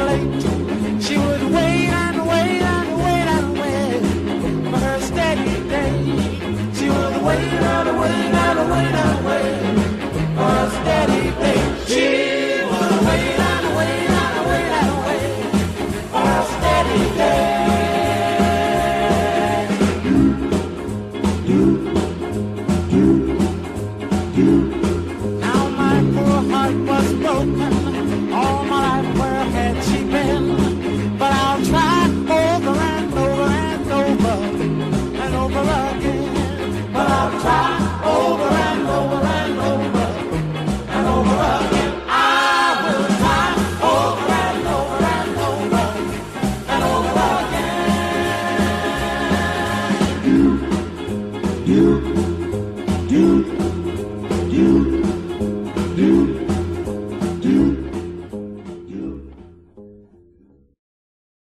late. She would wait and wait and wait and wait for her steady day. She would wait and wait and wait and wait for her steady day. She would wait and wait and wait and wait for her steady day. Now my poor heart was broken. All my life, where had she been? But I'll try over and over and over and over again. But I'll try over and over and over and over again. I will try over and over and over and over again. You.